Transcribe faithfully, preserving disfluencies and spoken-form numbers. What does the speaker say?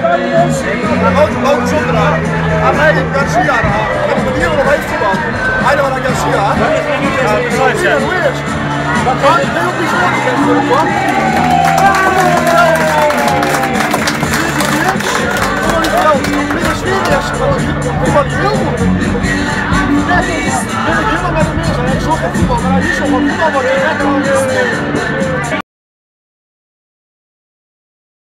Ook zonder aan. Aan mij Garcia. En ik ben hier nog heeft voetbal. Hij dan aan Garcia. Dat kan ik heel bijzonder. Wat heel goed. Ben ik helemaal met de mensen. Hij is ook op voetbal, maar hij is ook op voetbal.